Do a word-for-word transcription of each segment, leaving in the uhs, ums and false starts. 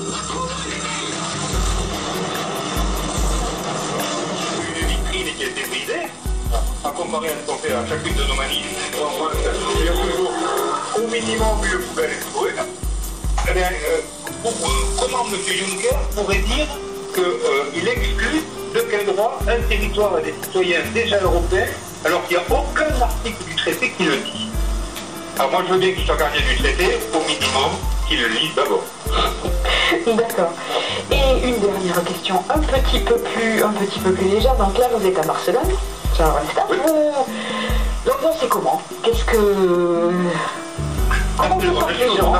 Une vitrine qui a été brisée, à comparer à ce qu'on fait à chacune de nos manifs, on voit qu'il y a toujours au minimum une poubelle explosée. Eh bien, euh, comment M. Juncker pourrait dire qu'il euh, exclut de quel droit un territoire des citoyens déjà européens alors qu'il n'y a aucun article du traité qui le dit? Alors moi je veux bien qu'il soit gardien du traité, au minimum qu'il le lise d'abord. D'accord. Et une dernière question, un petit peu plus, un petit peu plus légère. Donc là vous êtes à Barcelone, c'est un stade. Oui. Euh, l'ambiance c'est comment? Qu'est-ce que... Comment se sentent les gens?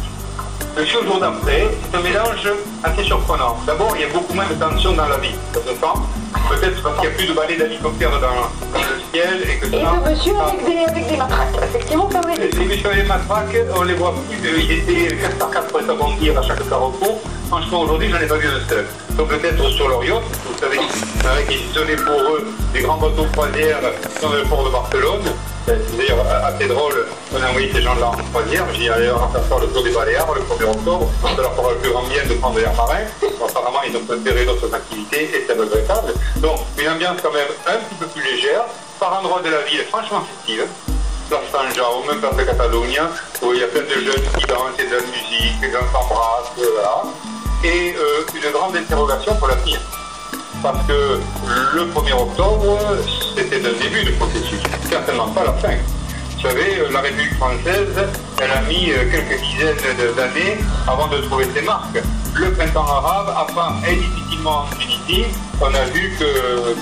Le jour d'après, c'est un mélange assez surprenant. D'abord, il y a beaucoup moins de tension dans la vie. Ça se sent. Peut-être parce qu'il n'y a plus de balais d'hélicoptères dans, dans le ciel. Et que Et ça, le monsieur ça, avec des, avec des matraques. Effectivement, ça les, les messieurs avec les matraques, on les voit plus. Il était quatre par quatre pour s'abondir à chaque carrefour. Franchement, aujourd'hui, je n'en ai pas vu un seul. Donc peut-être sur leur yacht, vous savez, qu'ils donnaient pour eux des grands bateaux de croisière dans le port de Barcelone. C'est d'ailleurs assez drôle, on a envoyé ces gens-là en croisière. J'ai dit d'ailleurs à faire le tour des Baléares le premier octobre, ça leur fera le plus grand bien de prendre l'air marin. Bon, apparemment, ils ont préféré d'autres activités et c'est regrettable. Donc, une ambiance quand même un petit peu plus légère, par endroit de la ville, franchement festive. Place Saint-Jean, même place de Catalogne, où il y a plein de jeunes qui dansent, et de la musique, les gens s'embrassent, voilà. Et euh, une grande interrogation pour l'avenir. Parce que le premier octobre, c'était un début de processus, certainement pas la fin. Vous savez, la République française, elle a mis quelques dizaines d'années avant de trouver ses marques. Le printemps arabe, à part difficilement en Tunisie, on a vu que,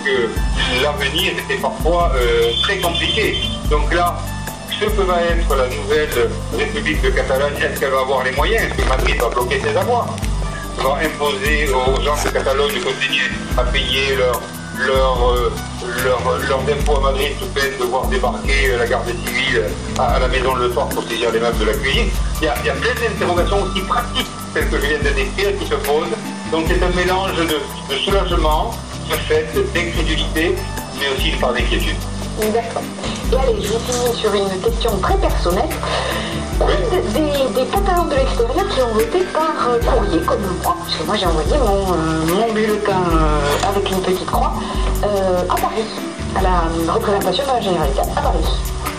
que l'avenir était parfois euh, très compliqué. Donc là, ce que va être la nouvelle République de Catalogne, est-ce qu'elle va avoir les moyens? Est-ce que Madrid va bloquer ses avoirs? Va imposer aux gens de Catalogne de continuer à payer leur, leur, euh, leur, leurs impôts à Madrid sous peine de voir débarquer la garde civile à, à la maison le soir pour saisir les meubles de la cuisine. Il y a, il y a plein d'interrogations aussi pratiques, celles que je viens de décrire, qui se posent. Donc c'est un mélange de, de soulagement, de fait, d'incrédulité, mais aussi de part d'inquiétude. D'accord. Et allez, je vous finis sur une question très personnelle. Oui. Des, des Catalans de l'extérieur qui ont voté par euh, courrier, comme moi, parce que moi j'ai envoyé mon, euh, mon bulletin euh, avec une petite croix euh, à Paris, à la représentation de la Généralité à Paris.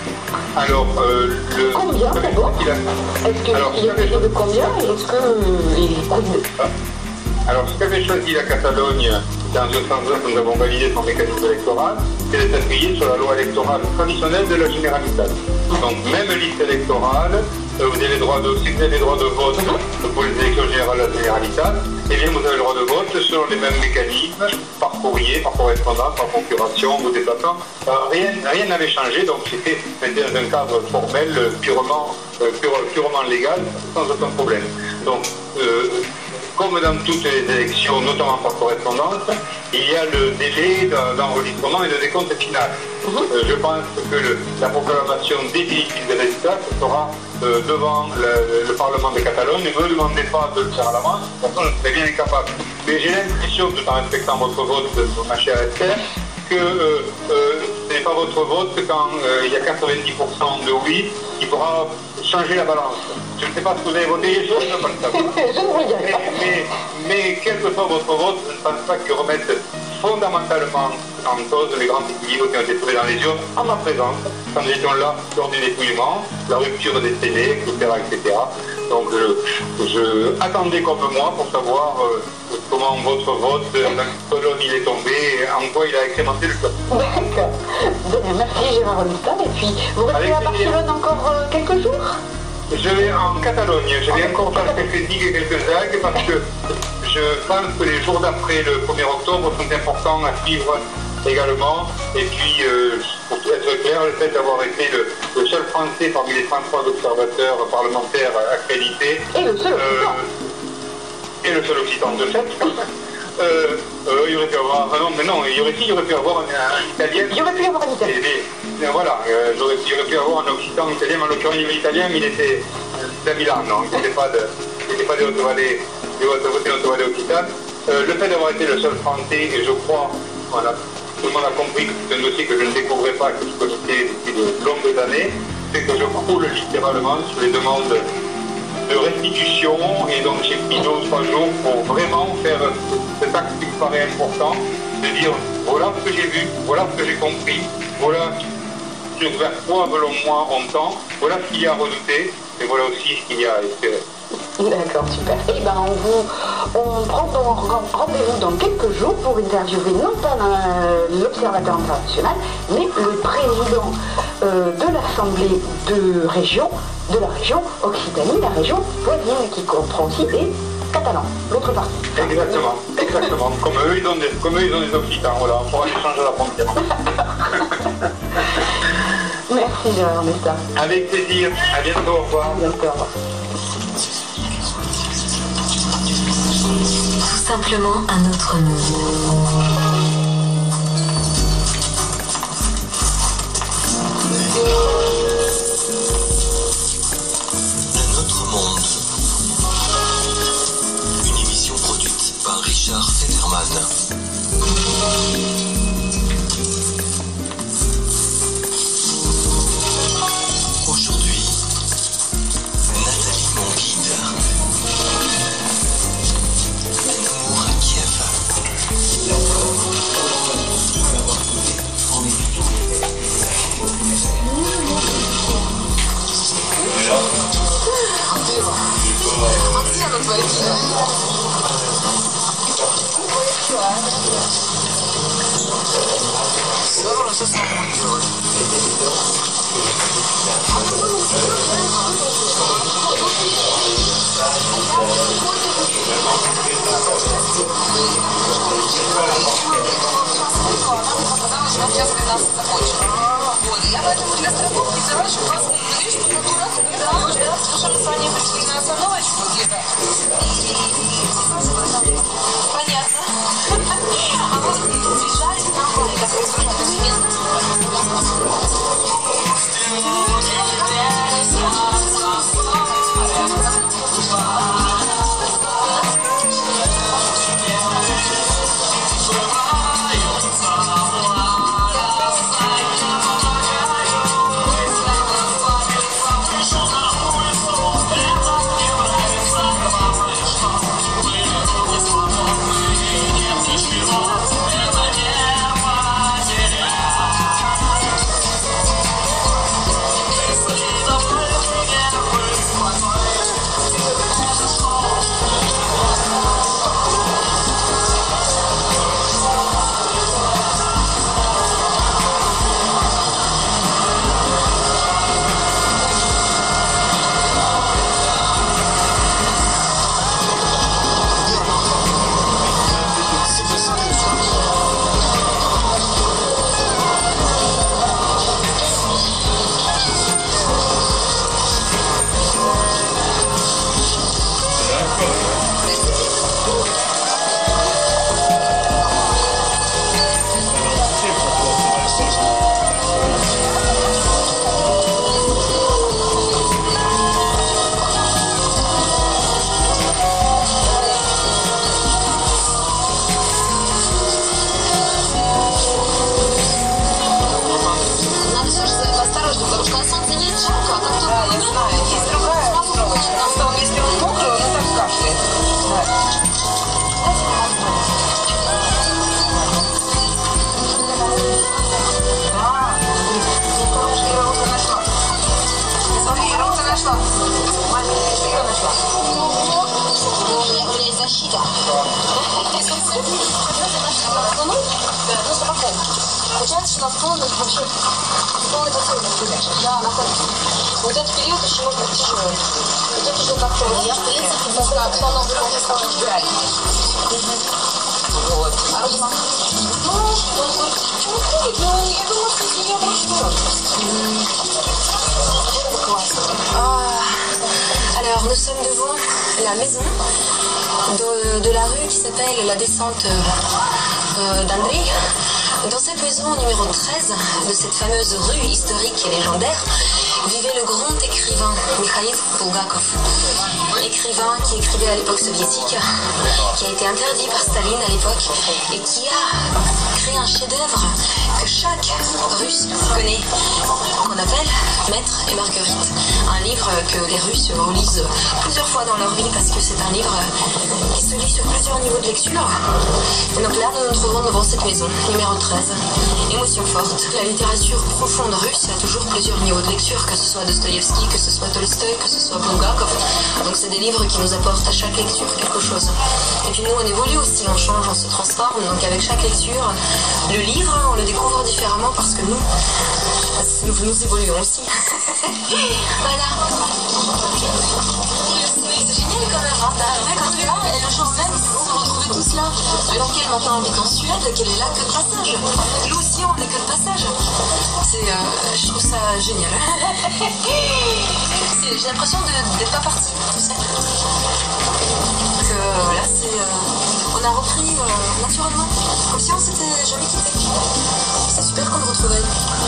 Alors, euh, le... Combien d'abord? Est-ce qu'il y a des de combien et est-ce que euh, il quid? Alors, ce qu'avait choisi la Catalogne, dans le sens où nous avons validé son mécanisme électoral, c'est d'être appuyé sur la loi électorale traditionnelle de la Généralitat. Donc, même liste électorale, vous avez le droit de, si vous avez le droit de vote pour les élections générales de la Généralitat, eh bien, vous avez le droit de vote selon les mêmes mécanismes, par courrier, par correspondance, par procuration, ou déplacement. Euh, rien rien n'avait changé, donc c'était dans un cadre formel, purement, euh, pure, purement légal, sans aucun problème. Donc, euh, comme dans toutes les élections, notamment par correspondance, il y a le délai d'enregistrement et de décompte final. Euh, je pense que le, la proclamation définitive des résultats se fera euh, devant le, le Parlement de Catalogne. Ne me demandez pas de le faire à l'avance, de toute façon je serais bien incapable. Mais j'ai l'impression, tout en respectant votre vote, ma chère Esther, que euh, euh, ce n'est pas votre vote quand euh, il y a quatre-vingt-dix pour cent de oui qui pourra changer la balance. Je ne sais pas ce que vous avez voté, je ne peux pas le savoir. mais, mais, mais quel que soit votre vote, je ne pense pas qu'il remette fondamentalement en cause les grands équilibres qui ont été trouvés dans les urnes en ma présence, quand nous étions là lors du dépouillement, la rupture des C D, et cetera, et cetera. Donc je, je attendais comme moi pour savoir euh, comment votre vote, en quel il est tombé, et en quoi il a incrémenté le choix. D'accord. Merci Gérard Ronistan. Et puis, vous restez à Barcelone encore euh, quelques jours? Je vais en Catalogne, je vais encore faire quelques digues et quelques algues parce que je pense que les jours d'après le premier octobre sont importants à suivre également. Et puis, euh, pour être clair, le fait d'avoir été le, le seul Français parmi les trente-trois observateurs parlementaires accrédités. Et le seul Occitan. Euh, et le seul Occitan de fait. Euh, euh, il y aurait pu avoir, ah non, mais non, il y aurait, il y aurait pu avoir un, un Italien. Il y aurait pu avoir un Italien. Et, et, voilà, euh, il y aurait pu avoir un Occitan italien, mais en l'occurrence, l'italien, il était de Milan, non, il n'était pas de, il n'était pas de Haute-Vallée, de Haute-Vallée Occitane. Euh, le fait d'avoir été le seul Français, et je crois, voilà, tout le monde a compris que c'est un dossier que je ne découvrais pas, que je connaissais depuis de longues années, c'est que je croule littéralement sur les demandes de restitution, et donc j'ai pris deux ou trois jours pour vraiment faire cet acte qui me paraît important, de dire voilà ce que j'ai vu, voilà ce que j'ai compris, voilà sur vers quoi, selon moi, on tend, voilà ce qu'il y a à redouter, et voilà aussi ce qu'il y a à espérer. D'accord, super. Et ben on vous on prend donc rendez-vous dans quelques jours pour interviewer non pas l'Observateur international, mais le président euh, de l'Assemblée de région, de la région Occitanie, la région voisine, qui comprend aussi des Catalans, l'autre partie. Exactement, exactement. Comme eux, ils ont des, comme eux, ils ont des Occitans, voilà, on pourra échanger la frontière. Merci Gérard Nesta. Avec plaisir, à bientôt, au revoir. À bientôt, au revoir. Tout simplement un autre monde. Un autre monde. Une émission produite par Richard Federman. Aujourd'hui, Nathalie Monguide. Un amour à Kiev. Я поэтому для страховки взяла, что у вас две штуки аккуратно, когда мы совершенно с вами пришли на остановочку где-то. Понятно. А вы съезжали в трамвае, как вы сказали, нет? Получается, что у нас полный, вообще, полный пациент передача. Да, находится. Вот этот период еще может быть тяжелый. Вот это уже как-то, я в принципе, просто обстановка уже стала ждать. Вот. А Руслан? Ну, он говорит, почему ходит? Ну, я думаю, что с нее больше. Alors, nous sommes devant la maison de, de la rue qui s'appelle la descente euh, d'André. Dans cette maison numéro treize de cette fameuse rue historique et légendaire vivait le grand écrivain Mikhail Bulgakov. écrivain qui écrivait à l'époque soviétique, qui a été interdit par Staline à l'époque et qui a créé un chef-d'œuvre que chaque Russe connaît, qu'on appelle Maître et Marguerite. Un livre que les Russes relisent plusieurs fois dans leur vie parce que c'est un livre qui se lit sur plusieurs niveaux de lecture. Et donc là, nous nous trouvons devant cette maison, numéro treize. Émotion forte. La littérature profonde russe a toujours plusieurs niveaux de lecture, que ce soit Dostoïevski, que ce soit Tolstoï, que ce soit Bulgakov. Donc c'est des livres qui nous apportent à chaque lecture quelque chose. Et puis nous, on évolue aussi, on change, on se transforme. Donc avec chaque lecture, le livre, on le découvre différemment parce que nous, nous, nous évoluons aussi. Voilà. C'est génial quand même, hein. Quand tu es là, et le jour même, ils se sont retrouvés tous là. Alors qu'elle maintenant habite en Suède, qu'elle est là que de passage. Nous aussi, on est que de passage. C'est, euh, je trouve ça génial. J'ai l'impression d'être pas partie, tu sais. Donc euh, là, c'est, euh, on a repris euh, naturellement, comme si on s'était jamais quitté. C'est super qu'on le retrouve.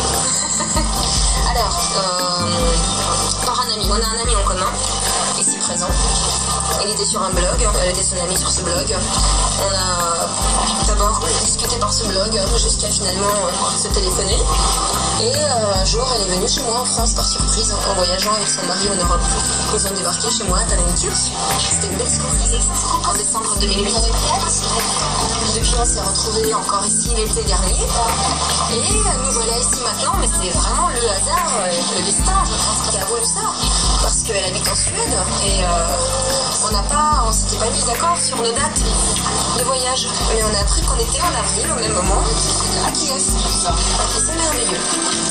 Alors, euh, par un ami, on a un ami en commun, ici présent. Il était sur un blog, elle était son amie sur ce blog. On a d'abord discuté par ce blog jusqu'à finalement se téléphoner. Et euh, un jour, elle est venue chez moi en France par surprise en voyageant avec son mari en Europe. Ils ont débarqué chez moi à Talenkirch. C'était une belle surprise en décembre deux mille huit. Depuis, on s'est retrouvés encore ici l'été dernier. Et nous voilà ici maintenant, mais c'est vraiment le hasard, le destin, je pense, qui a voulu ça. Parce qu'elle habite en Suède et euh, on n'a pas, on s'était pas mis d'accord sur nos dates de voyage. Mais on a appris qu'on était en avril au même moment à Kiev. Et c'est merveilleux.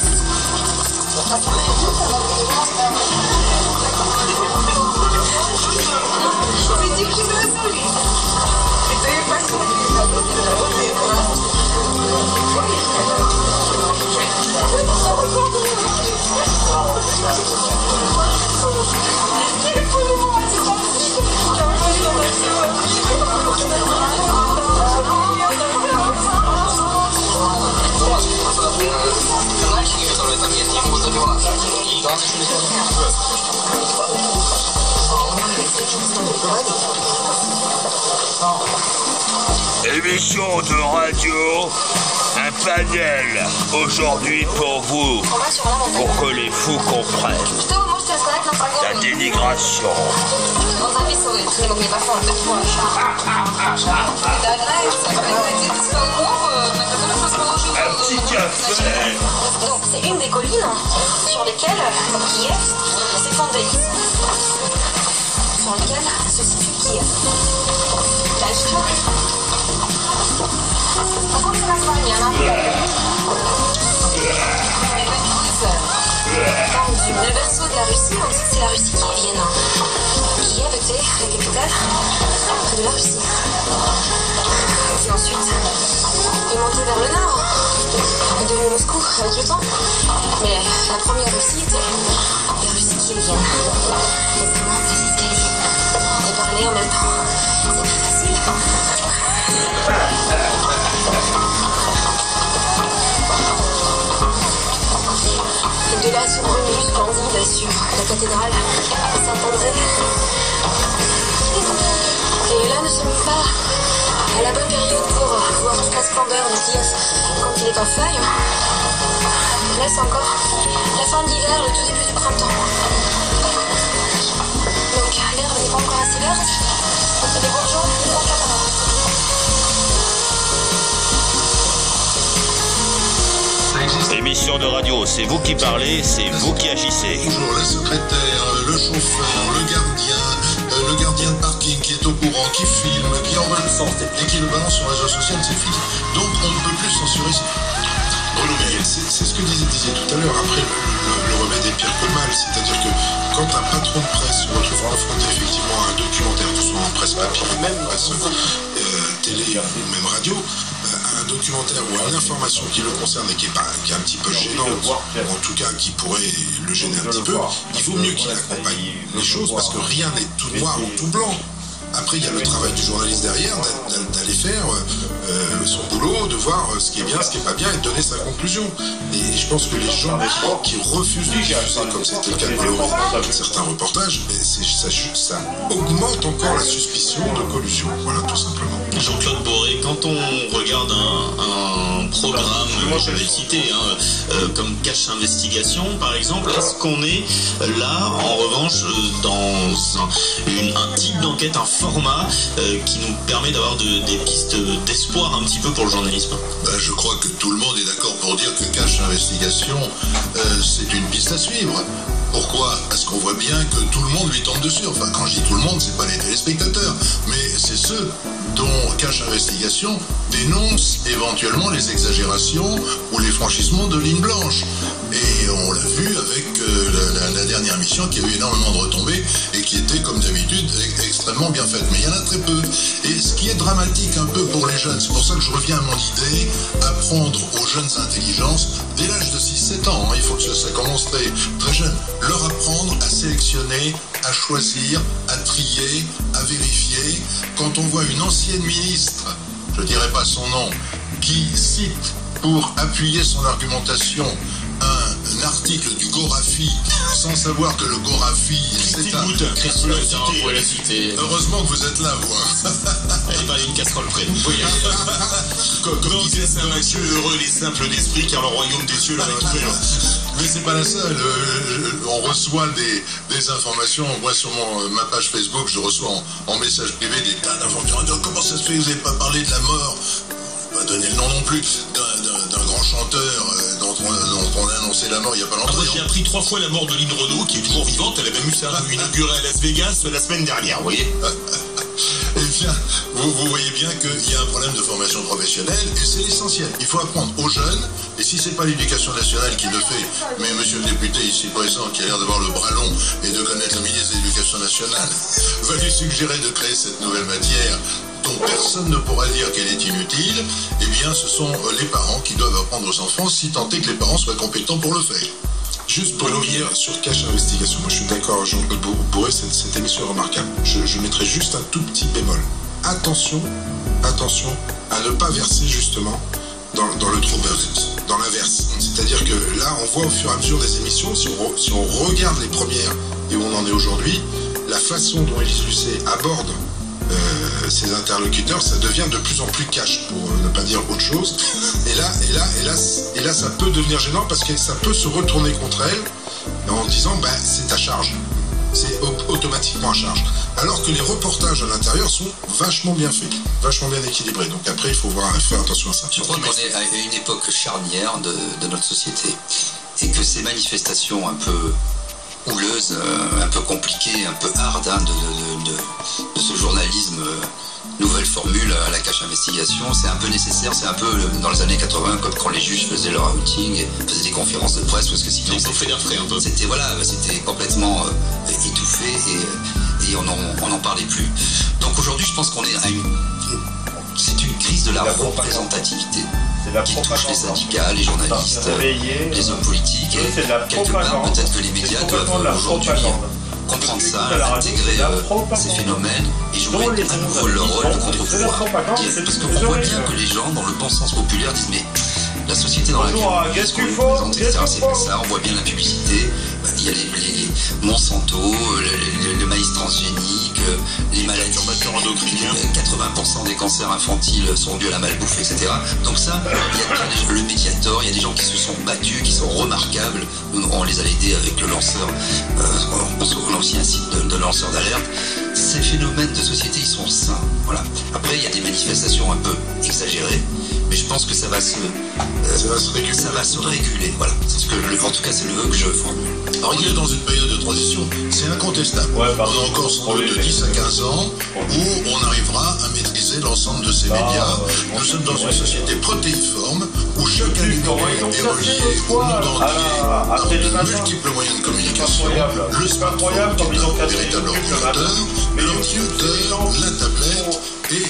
Émission de radio, un panel aujourd'hui pour vous, pour que les fous comprennent. La dénigration. Un petit café. Donc c'est une des collines sur lesquelles Kiev s'est fondée. Sur lesquelles se situe Kiev. Le berceau de la Russie, on dit que c'est la Russie qui est Vienne. Kiev était la capitale de la Russie. Et ensuite, il montait vers le nord, il est devenu Moscou avec le temps. Mais la première Russie était la Russie qui est Vienne. Et ça monte les escaliers. Et parler en même temps, c'est pas facile. Et de là s'ouvre une vue splendide sur la cathédrale Saint-André. Et là, nous sommes pas à la bonne période pour voir toute la splendeur de Kiev quand il est en feuilles. Là, c'est encore la fin de l'hiver, le tout début du printemps. Donc, l'herbe n'est pas encore assez verte. Et les bourgeons ne sont pas là. Émission de radio, c'est vous qui parlez, c'est vous qui agissez. Toujours la secrétaire, le chauffeur, le gardien, euh, le gardien de parking qui est au courant, qui filme, qui envoie le sens et qui le balance sur le réseau social, c'est fini. Donc on ne peut plus censurer ça. C'est ce que disait, disait tout à l'heure. Après, le, le, le remède est pire que le mal. C'est-à-dire que quand un patron de presse se retrouve confronté effectivement à un documentaire, que ce soit en presse papier, même presse euh, télé ou même radio, un documentaire ou à une information qui le concerne et qui est, pas, qui est un petit peu gênante, ou en tout cas qui pourrait le gêner un petit peu, il vaut mieux qu'il accompagne les choses parce que rien n'est tout noir ou tout blanc. Après, il y a le travail du journaliste derrière, d'aller faire euh, son boulot, de voir ce qui est bien, ce qui n'est pas bien, et de donner sa conclusion. Et je pense que les gens qui refusent de diffuser, comme c'était le cas de Bolloré, certains reportages, ça, ça augmente encore la suspicion de collusion. Voilà, tout simplement. Jean-Claude Boré, quand on regarde un, un programme, je vais citer, hein, euh, comme Cache Investigation, par exemple, est-ce qu'on est là, en revanche, dans un, une, un type d'enquête, un format euh, qui nous permet d'avoir de, des pistes d'espoir un petit peu pour le journalisme? Ben, je crois que tout le monde est d'accord pour dire que Cache Investigation, euh, c'est une piste à suivre. Pourquoi? Parce qu'on voit bien que tout le monde lui tombe dessus. Enfin, quand je dis tout le monde, c'est pas les téléspectateurs, mais c'est ceux dont Cache Investigation dénonce éventuellement les exagérations ou les franchissements de lignes blanches. Et on l'a vu avec euh, la, la, la dernière mission qui a eu énormément de retombées et qui était, comme d'habitude, extrêmement bien faite. Mais il y en a très peu. Et ce qui est dramatique un peu pour les jeunes, c'est pour ça que je reviens à mon idée, apprendre aux jeunes intelligences, dès l'âge de six sept ans, hein, il faut que ça, ça commence très, très jeune, leur apprendre à sélectionner, à choisir, à trier, à vérifier. Quand on voit une ancienne ministre, je ne dirai pas son nom, qui cite pour appuyer son argumentation un, un article du Gorafi sans savoir que le Gorafi c'est un... Heureusement que vous êtes là, vous. Elle pas une casserole près. Oui. Comme, comme disait Saint Matthieu, heureux les simples d'esprit, car le royaume des cieux leur est cru. Mais c'est pas la seule. Euh, on reçoit des, des informations. Moi, sur mon, ma page Facebook, je reçois en, en message privé des tas d'informations. Comment ça se fait que vous n'avez pas parlé de la mort? Pas donner le nom non plus d'un grand chanteur euh, dont, on, dont on a annoncé la mort il n'y a pas longtemps. Moi, j'ai appris trois fois la mort de Lynn Renaud, qui est toujours vivante. Elle a même eu sa rue inaugurée à Las Vegas la semaine dernière, vous voyez. Eh bien, vous, vous voyez bien qu'il y a un problème de formation professionnelle, et c'est l'essentiel. Il faut apprendre aux jeunes, et si c'est pas l'éducation nationale qui le fait, mais monsieur le député ici présent, qui a l'air d'avoir le bras long et de connaître le ministre de l'Éducation nationale, va lui suggérer de créer cette nouvelle matière dont personne ne pourra dire qu'elle est inutile, eh bien ce sont les parents qui doivent apprendre aux enfants, si tant est que les parents soient compétents pour le faire. Juste pour revenir sur Cache Investigation, moi je suis d'accord, Jean-Claude Boré, cette, cette émission est remarquable. Je, je mettrai juste un tout petit bémol. Attention, attention à ne pas verser justement dans, dans le trou dans l'inverse. C'est-à-dire que là, on voit au fur et à mesure des émissions, si on, si on regarde les premières et où on en est aujourd'hui, la façon dont Élise Lucet aborde Euh, ses interlocuteurs, ça devient de plus en plus cash, pour euh, ne pas dire autre chose. Et là, et là, et là, et là, ça peut devenir gênant parce que ça peut se retourner contre elle en disant, bah, c'est à charge, c'est automatiquement à charge. Alors que les reportages à l'intérieur sont vachement bien faits, vachement bien équilibrés. Donc après, il faut voir, faire attention à ça. Je crois qu'on est à une époque charnière de, de notre société et que ces manifestations un peu houleuse, euh, un peu compliquée, un peu hard hein, de, de, de, de ce journalisme euh, nouvelle formule à la Cache Investigation, c'est un peu nécessaire, c'est un peu euh, dans les années quatre-vingts comme quand les juges faisaient leur outing et faisaient des conférences de presse parce que sinon c'était voilà, c'était complètement euh, étouffé et, et on n'en en parlait plus. Donc aujourd'hui je pense qu'on est à une, c'est une crise de la, la représentativité qui touche les syndicats, les journalistes, les hommes politiques et quelque part peut-être que les médias doivent aujourd'hui comprendre ça, intégrer euh, ces phénomènes et jouer à nouveau leur rôle de contre-pouvoir. Parce qu'on voit bien que les gens, dans le bon sens populaire, disent mais la société dans laquelle on vit, ce qu'on représente, et cetera, c'est pas ça. On voit bien la publicité, il y a les, les, les Monsanto, le, le, le maïs transgénique, les maladies endocriniens, quatre-vingts pour cent des cancers infantiles sont dus à la malbouffe, et cetera. Donc ça, il y a le Mediator, il y a des gens qui se sont battus, qui sont remarquables. Nous, on les a aidés avec le lanceur, euh, on a aussi un site de, de lanceur d'alerte. Ces phénomènes de société, ils sont sains. Voilà. Après, il y a des manifestations un peu exagérées, mais je pense que ça va se, euh, ça va se réguler. Ça va se réguler. Voilà. C'est ce que, le, en tout cas, c'est le vœu que je formule. Alors, il est dans une période de transition, c'est incontestable. Ouais, on a encore sans doute de dix à quinze ans où on arrivera à maîtriser l'ensemble de ces médias. Nous sommes dans une société protéiforme où chaque aliment est relié au monde entier par de multiples moyens de communication. Le smartphone qui est un véritable ordinateur, l'ordinateur, la tablette et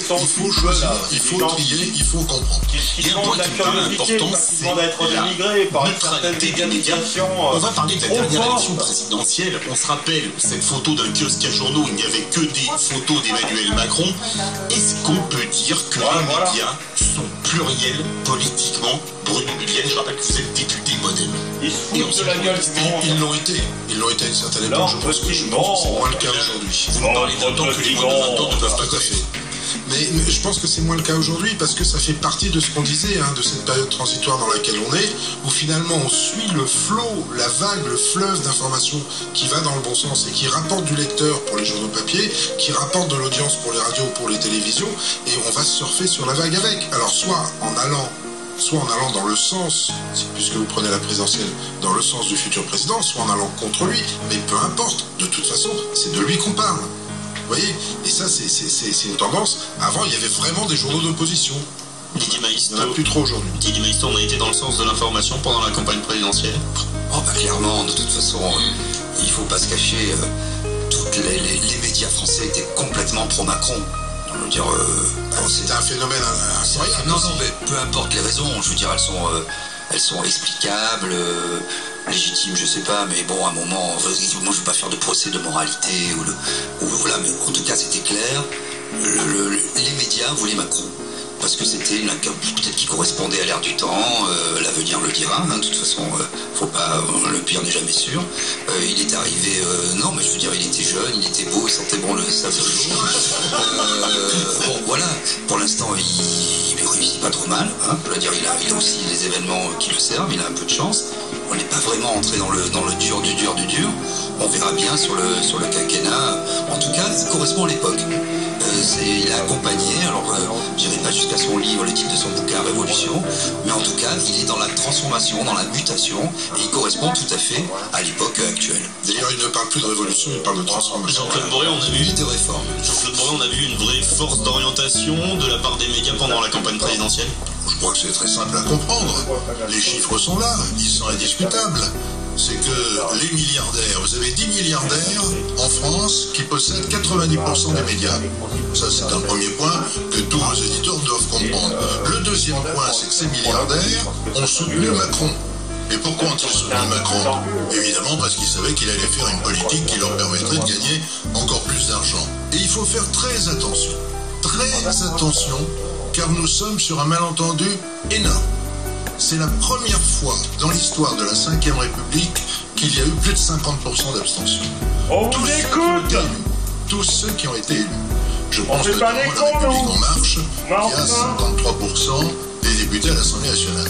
faut choisir, il faut trier, il faut comprendre. Il y a un point qui me paraît important, c'est la neutralité des médias. On va parler de la dernière élection présidentielle. On se rappelle cette photo d'un kiosque à journaux, il n'y avait que des photos d'Emmanuel Macron. Est-ce qu'on peut dire que les médias sont pluriels politiquement? Bruno Millienne, je rappelle que vous êtes député modem. Ils Ils l'ont été. Ils l'ont été à une certaine époque. Je pense que je pense que c'est moins le cas aujourd'hui. Vous me parlez d'un temps que les modems maintenant ne peuvent pas faire. Mais, mais je pense que c'est moins le cas aujourd'hui parce que ça fait partie de ce qu'on disait, hein, de cette période transitoire dans laquelle on est, où finalement on suit le flot, la vague, le fleuve d'informations qui va dans le bon sens et qui rapporte du lecteur pour les journaux papier, qui rapporte de l'audience pour les radios ou pour les télévisions, et on va surfer sur la vague avec. Alors soit en allant soit en allant dans le sens, puisque vous prenez la présidentielle, dans le sens du futur président, soit en allant contre lui, mais peu importe, de toute façon, c'est de lui qu'on parle. Vous voyez? Et ça, c'est une tendance. Avant, il y avait vraiment des journaux d'opposition. Didier Maistre, il n'y en a plus trop aujourd'hui. Didier Maistre, on a été dans le sens de l'information pendant la campagne présidentielle. Oh bah clairement, de toute façon, euh, il ne faut pas se cacher, euh, toutes les, les, les médias français étaient complètement pro-Macron. Je veux dire, euh, c'était un phénomène incroyable. Non, non, mais peu importe les raisons, je veux dire, elles sont, euh, elles sont explicables, euh, légitimes, je sais pas, mais bon, à un moment, moi je veux pas faire de procès de moralité, ou, le, ou voilà, mais en tout cas c'était clair, le, le, les médias voulaient Macron. Parce que c'était peut-être qui correspondait à l'ère du temps, euh, l'avenir le dira, hein, de toute façon, euh, faut pas, euh, le pire n'est jamais sûr. Euh, il est arrivé, euh, non mais je veux dire, il était jeune, il était beau, il sentait bon le sable de jour. Euh, bon voilà, pour l'instant il, il réussit pas trop mal, hein, je veux dire, il a, il a aussi les événements qui le servent, il a un peu de chance. On n'est pas vraiment entré dans le, dans le dur du dur du dur. On verra bien sur le, sur le quinquennat. En tout cas, ça correspond à l'époque. Euh, il a accompagné, alors euh, je n'irai pas jusqu'à son livre, le titre de son bouquin Révolution, mais en tout cas, il est dans la transformation, dans la mutation, et il correspond tout à fait à l'époque actuelle. D'ailleurs, il ne parle plus de révolution, il parle de transformation. Jean-Claude Boré, on a vu de réforme. Jean-Claude Boré, on a vu une vraie force d'orientation de la part des médias pendant la campagne présidentielle. Je crois que c'est très simple à comprendre. Les chiffres sont là, ils sont indiscutables. C'est que les milliardaires, vous avez dix milliardaires en France qui possèdent quatre-vingt-dix pour cent des médias. Ça, c'est un premier point que tous vos éditeurs doivent comprendre. Le deuxième point, c'est que ces milliardaires ont soutenu Macron. Et pourquoi ont-ils soutenu Macron? Évidemment parce qu'ils savaient qu'il allait faire une politique qui leur permettrait de gagner encore plus d'argent. Et il faut faire très attention, très attention, car nous sommes sur un malentendu énorme. C'est la première fois dans l'histoire de la cinquième République qu'il y a eu plus de cinquante pour cent d'abstention. On vous écoute! Tous ceux qui ont été élus. Je pense que la République en marche, il y a cinquante-trois pour cent des députés à l'Assemblée nationale.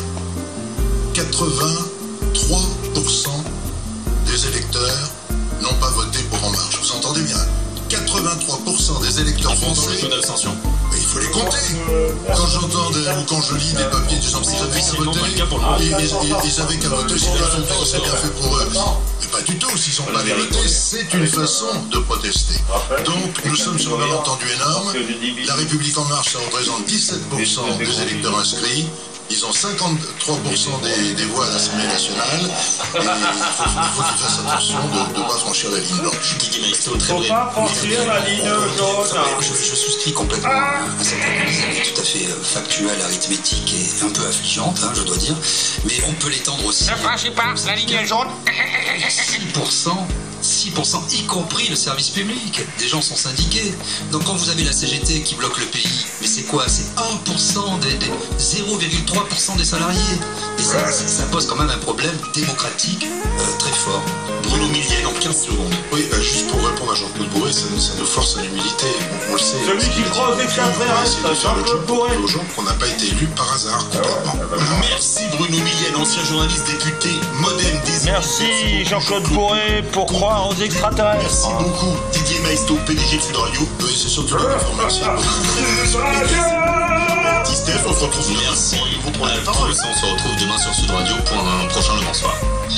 quatre-vingt-trois pour cent des électeurs n'ont pas voté pour En Marche. Vous entendez bien? quatre-vingt-trois pour cent des électeurs français. Mais il faut les compter. Quand j'entends ou quand je lis des papiers disant qu'ils avaient qu'à voter, ils, ils, ils avaient qu'à voter, c'est bien fait pour eux. Mais pas du tout, s'ils n'ont pas les voter, c'est une façon de protester. Donc nous sommes sur un malentendu énorme. La République En Marche, ça représente dix-sept pour cent des électeurs inscrits. Ils ont cinquante-trois pour cent des, des voix à l'Assemblée nationale. Et il faut, faut qu'ils fassent attention de ne pas franchir la ligne blanche. Didier Maistre, très vrai. Pas franchir la ligne jaune. Je, je souscris complètement à cette analyse. Elle est tout à fait factuelle, arithmétique et un peu affligeante, hein, je dois dire. Mais on peut l'étendre aussi. Ne franchez pas la ligne jaune. six pour cent. six pour cent, y compris le service public. Des gens sont syndiqués. Donc quand vous avez la C G T qui bloque le pays, mais c'est quoi? C'est un pour cent des, des zéro virgule trois pour cent des salariés. Et ça, ça pose quand même un problème démocratique euh, très fort. Bruno Millienne en quinze secondes. Oui, bah, juste pour répondre à Jean-Claude Boré, ça, ça nous force à l'humilité. On, on le sait. Celui qui croit aux extraterrestres, Jean-Claude Boré. Aux gens qu'on n'a pas été élus par hasard complètement. Merci Bruno Millienne, ancien journaliste député modem des. Merci Jean-Claude Boré pour croire aux extraterrestres. Merci beaucoup Didier Maistre, P D G de Sud Radio. Oui, c'est surtout la information. Steph, on se retrouve. Merci beaucoup pour la pause. On se retrouve demain sur Sud Radio pour un prochain Le Bonsoir.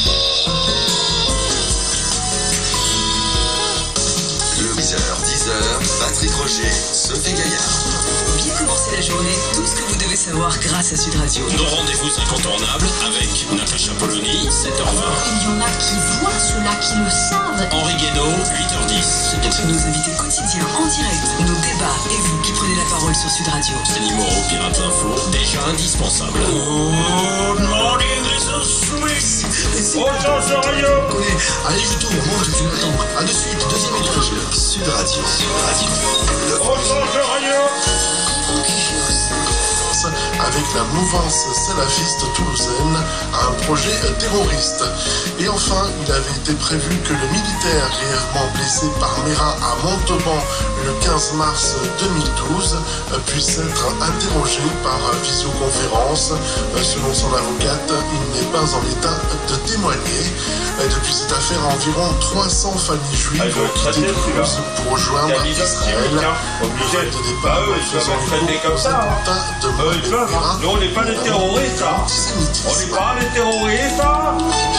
Le dix heures, dix heures, Patrick Roger, Sophie Gaillard. Pour bien commencer la journée, tout ce que vous devez savoir grâce à Sud Radio. Nos rendez-vous incontournables avec Natacha Polony, sept heures vingt. Il y en a qui voient, ceux-là qui le savent. Henri Guénaud, huit heures dix. Et puis nos invités quotidiens en direct, nos débats et vous qui prenez la parole Métropole sur Sud Radio. Denis Moreau, Pirate Info, déjà indispensable. Good morning, les Suisses. Oh, change rien. Allez, je tourne, moi je vais attendre. À de suite, deuxième étage. Sud Radio. Sud Radio. Oh, change rien. Avec la mouvance salafiste toulousaine à un projet terroriste. Et enfin, il avait été prévu que le militaire grièvement blessé par Mera à Montauban le quinze mars deux mille douze puisse être interrogé par visioconférence. Selon son avocate, il n'est pas en état de témoigner. Depuis cette affaire, environ trois cents familles juives ont quitté Toulouse pour rejoindre Israël. Obligé de départ, ils peuvent être traités comme ça. De Eux, ils peuvent. Nous, on n'est pas les terroristes. Hein. On n'est pas les terroristes. Hein.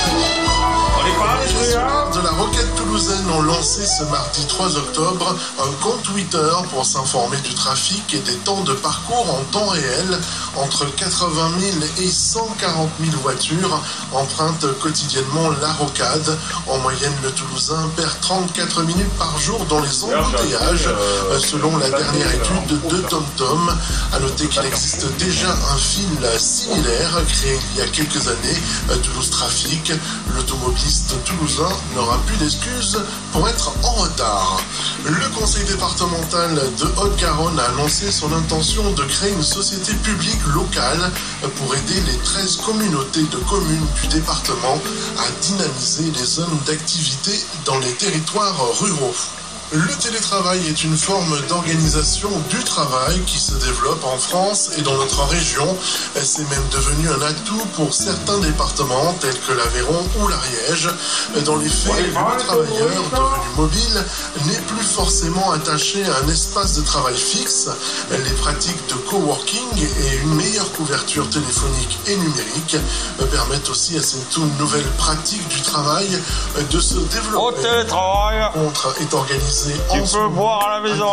On n'est pas les truands. De la Roquette toulousaine ont lancé ce mardi trois octobre un compte Twitter pour s'informer du trafic et des temps de parcours en temps réel. Entre quatre-vingt mille et cent quarante mille voitures empruntent quotidiennement la rocade. En moyenne, le Toulousain perd trente-quatre minutes par jour dans les embouteillages, selon la dernière étude de TomTom. À noter qu'il existe déjà un fil similaire créé il y a quelques années, Toulouse Trafic. L'automobiliste toulousain n'aura plus d'excuses pour être en retard. Le conseil départemental de Haute-Garonne a annoncé son intention de créer une société publique locale pour aider les treize communautés de communes du département à dynamiser les zones d'activité dans les territoires ruraux. Le télétravail est une forme d'organisation du travail qui se développe en France et dans notre région. C'est même devenu un atout pour certains départements tels que l'Aveyron ou l'Ariège. Dans les faits, le travailleur devenu mobile n'est plus forcément attaché à un espace de travail fixe. Les pratiques de coworking et une meilleure couverture téléphonique et numérique permettent aussi à cette nouvelle pratique du travail de se développer. Au télétravail. Le contre est organisé tu peux boire à la maison.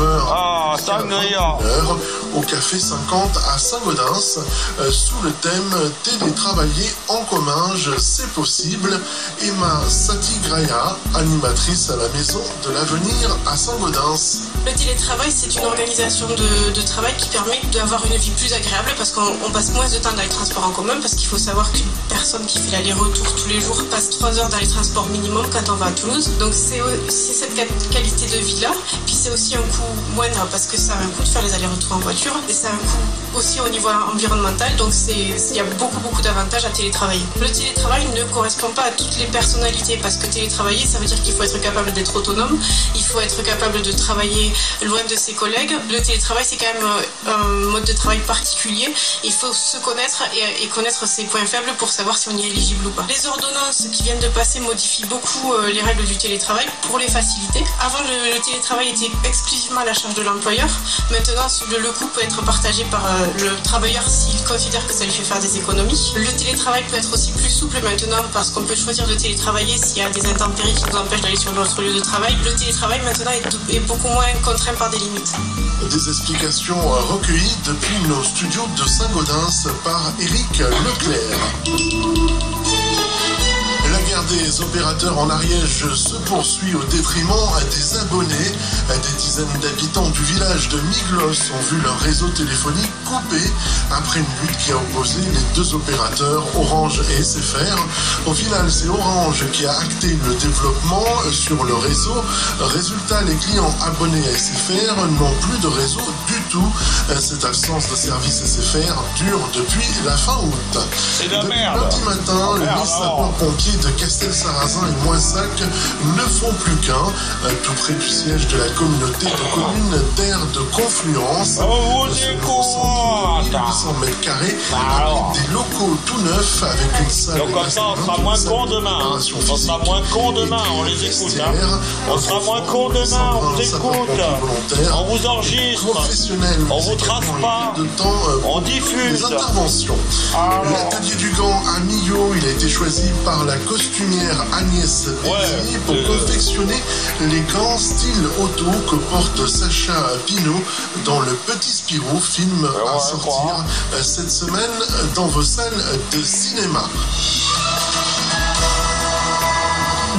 Ah, sangria. Au café cinquante à Saint-Gaudens, euh, sous le thème télétravailler en commun, c'est possible. Emma Satigraya, animatrice à la maison de l'avenir à Saint-Gaudens. Le télétravail, c'est une organisation de, de travail qui permet d'avoir une vie plus agréable parce qu'on passe moins de temps dans les transports en commun, parce qu'il faut savoir qu'une personne qui fait l'aller-retour tous les jours passe trois heures dans les transports minimum quand on va à Toulouse. Donc c'est cette qualité de vie là, puis c'est aussi un coût moindre parce que ça a un coût de faire les allers-retours en voiture et ça a un coût aussi au niveau environnemental, donc il y a beaucoup beaucoup d'avantages à télétravailler. Le télétravail ne correspond pas à toutes les personnalités parce que télétravailler, ça veut dire qu'il faut être capable d'être autonome, il faut être capable de travailler loin de ses collègues. Le télétravail, c'est quand même un mode de travail particulier, il faut se connaître et, et connaître ses points faibles pour savoir si on y est éligible ou pas. Les ordonnances qui viennent de passer modifient beaucoup les règles du télétravail pour les faciliter. Avant, le, le télétravail était exclusivement à la charge de l'employeur. Maintenant, le, le coût peut être partagé par euh, le travailleur s'il considère que ça lui fait faire des économies. Le télétravail peut être aussi plus souple maintenant parce qu'on peut choisir de télétravailler s'il y a des intempéries qui nous empêchent d'aller sur notre lieu de travail. Le télétravail maintenant est, est beaucoup moins contraint par des limites. Des explications recueillies depuis nos studios de Saint-Gaudens par Éric Leclerc. La guerre des opérateurs en Ariège se poursuit au détriment des abonnés. Des dizaines d'habitants du village de Miglos ont vu leur réseau téléphonique coupé après une lutte qui a opposé les deux opérateurs Orange et S F R. Au final, c'est Orange qui a acté le développement sur le réseau. Résultat, les clients abonnés à S F R n'ont plus de réseau du tout. Cette absence de service S F R dure depuis la fin août. C'est de la depuis merde. lundi matin, Oh, merde, les sapeurs-pompiers de Castel-Sarrazin et Moissac ne font plus qu'un, tout près du siège de la communauté de communes Terre de Confluence. Oh, vous êtes con. huit cents mètres carrés avec des locaux tout neufs avec une salle. Donc comme ça, on sera moins con demain. Hein. On sera moins con demain, on les écoute. Hein. On sera moins con demain, on vous écoute. On vous enregistre. On vous trace pas. On diffuse. Les interventions. Ah, l'atelier du gant à Millau, il a été choisi par la costumière Agnès Bézini pour le... confectionner les gants style auto que porte Sacha Pinot dans Le Petit Spirou, film ouais, à sortir quoi. cette semaine dans vos salles de cinéma. Mardi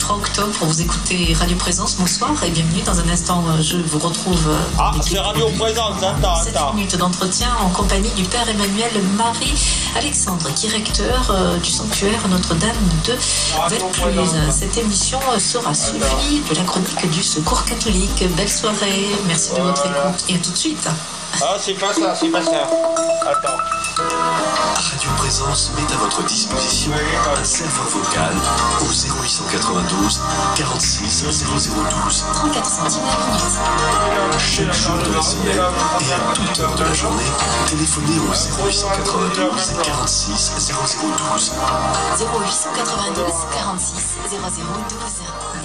trois octobre. Vous écoutez Radio Présence, bonsoir et bienvenue. Dans un instant, je vous retrouve. Ah, c'est Radio Présence, attends, sept attends. minutes d'entretien en compagnie du Père Emmanuel Marie-Alexandre, directeur euh, du sanctuaire Notre-Dame de Vaucluse. Cette émission sera suivie de la chronique du Secours catholique. Belle soirée, merci de votre écoute et à tout de suite. Ah, c'est pas ça, c'est pas ça. Attends. Radio Présence met à votre disposition un serveur vocal au zéro huit cent quatre-vingt-douze quarante-six zéro zéro douze. trente-quatre centimes la minute. Chaque jour de la semaine et à toute heure de la journée, téléphonez au zéro huit cent quatre-vingt-douze quarante-six zéro zéro douze. zéro huit cent quatre-vingt-douze quarante-six zéro zéro douze.